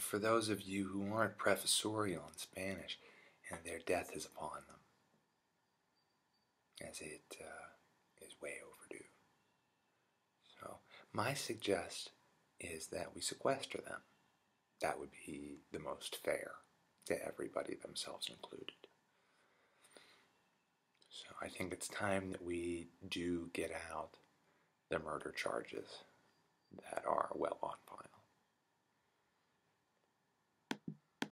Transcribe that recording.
for those of you who aren't professorial in Spanish, their death is upon them, as it is way overdue. So my suggest is that we sequester them. That would be the most fair to everybody, themselves included. So I think it's time that we do get out the murder charges that are well on file.